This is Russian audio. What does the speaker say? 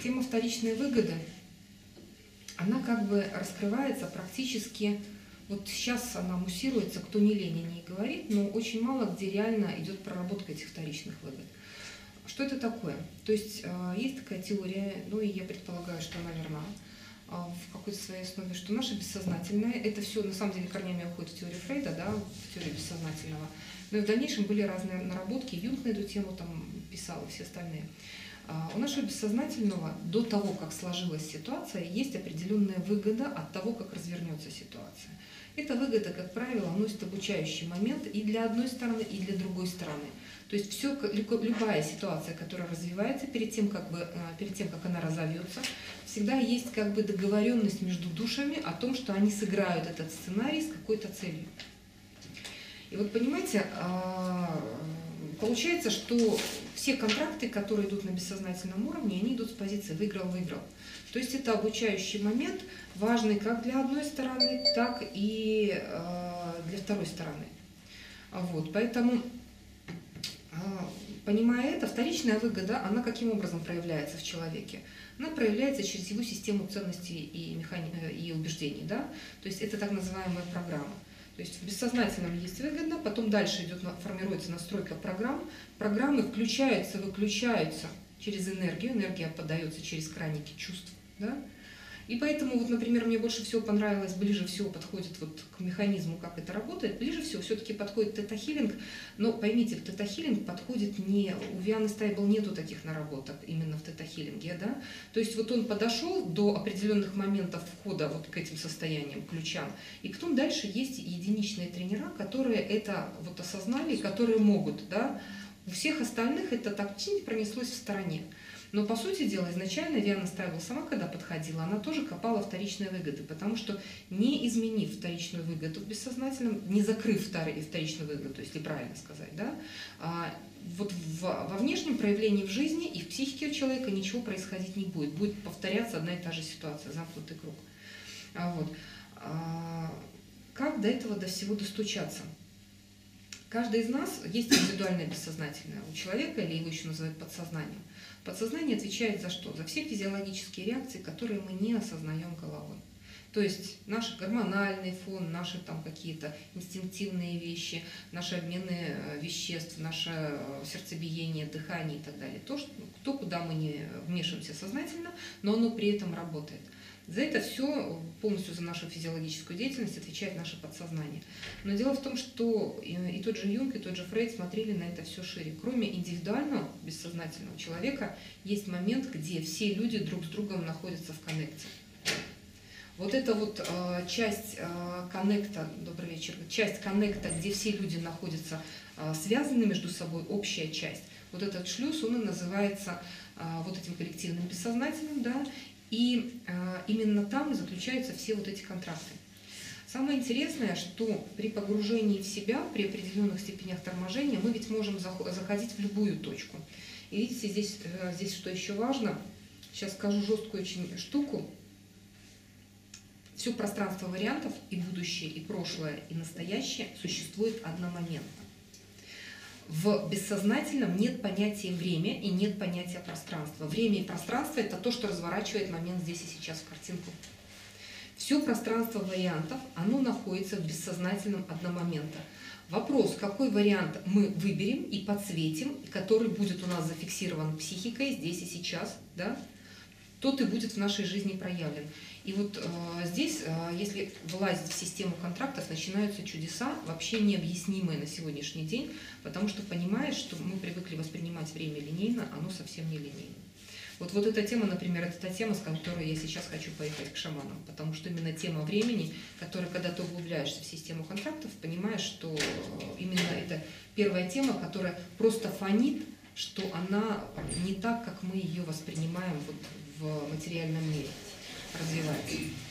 тема вторичной выгоды, она как бы раскрывается практически, вот сейчас она муссируется, кто не лень, не говорит, но очень мало где реально идет проработка этих вторичных выгод. Что это такое? То есть есть такая теория, ну и я предполагаю, что она верна, в какой-то своей основе, что наше бессознательное, это все на самом деле корнями уходит в теорию Фрейда, да, в теорию бессознательного, но и в дальнейшем были разные наработки, Юнг на эту тему там писал и все остальные. У нашего бессознательного до того, как сложилась ситуация, есть определенная выгода от того, как развернется ситуация. Эта выгода, как правило, носит обучающий момент и для одной стороны, и для другой стороны. То есть любая ситуация, которая развивается перед тем, как она разовьется, всегда есть как бы договоренность между душами о том, что они сыграют этот сценарий с какой-то целью. И вот понимаете, получается, что все контракты, которые идут на бессознательном уровне, они идут с позиции «выиграл-выиграл». То есть это обучающий момент, важный как для одной стороны, так и для второй стороны. Вот, поэтому, понимая это, вторичная выгода, она каким образом проявляется в человеке? Она проявляется через его систему ценностей и убеждений. Да? То есть это так называемая программа. То есть в бессознательном есть выгода, потом дальше формируется настройка программ. Программы включаются, выключаются через энергию, энергия подается через краники чувств. Да? И поэтому, вот, например, мне больше всего понравилось, ближе всего подходит вот к механизму, как это работает, ближе всего все-таки подходит тета-хилинг, но поймите, в тета-хилинг подходит не, у Вианы Стайбл нету таких наработок именно в тета-хилинге, да, то есть вот он подошел до определенных моментов входа вот к этим состояниям, ключам, и потом дальше есть единичные тренера, которые это вот осознали, которые могут, да, у всех остальных это так пронеслось в стороне. Но, по сути дела, изначально Виана Стайбл сама, когда подходила, она тоже копала вторичные выгоды, потому что не изменив вторичную выгоду в бессознательном, не закрыв вторичную выгоду, если правильно сказать, да, вот во внешнем проявлении в жизни и в психике у человека ничего происходить не будет. Будет повторяться одна и та же ситуация, замкнутый круг. Вот. Как до этого, до всего достучаться? Каждый из нас есть индивидуальное бессознательное у человека, или его еще называют подсознанием. Подсознание отвечает за что? За все физиологические реакции, которые мы не осознаем головой. То есть наш гормональный фон, наши там какие-то инстинктивные вещи, наши обмены веществ, наше сердцебиение, дыхание и так далее. То, куда мы не вмешиваемся сознательно, но оно при этом работает. За это все, полностью за нашу физиологическую деятельность отвечает наше подсознание. Но дело в том, что и тот же Юнг, и тот же Фрейд смотрели на это все шире. Кроме индивидуального, бессознательного человека, есть момент, где все люди друг с другом находятся в коннекте. Вот эта вот часть коннекта, добрый вечер, часть коннекта, где все люди находятся связаны между собой, общая часть, вот этот шлюз, он и называется вот этим коллективным бессознательным, да, и именно там и заключаются все вот эти контракты. Самое интересное, что при погружении в себя, при определенных степенях торможения, мы ведь можем заходить в любую точку. И видите, здесь что еще важно, сейчас скажу жесткую очень штуку. Все пространство вариантов, и будущее, и прошлое, и настоящее, существует одномоментно. В бессознательном нет понятия время и нет понятия пространства. Время и пространство – это то, что разворачивает момент здесь и сейчас в картинку. Все пространство вариантов, оно находится в бессознательном одномоментно. Вопрос, какой вариант мы выберем и подсветим, который будет у нас зафиксирован психикой здесь и сейчас, да, тот и будет в нашей жизни проявлен. И вот здесь, если вылазить в систему контрактов, начинаются чудеса, вообще необъяснимые на сегодняшний день, потому что понимаешь, что мы привыкли воспринимать время линейно, оно совсем не линейно. Вот эта тема, например, это та тема, с которой я сейчас хочу поехать к шаманам, потому что именно тема времени, которая, когда ты углубляешься в систему контрактов, понимаешь, что именно это первая тема, которая просто фонит, что она не так, как мы ее воспринимаем вот в материальном мире, развивается.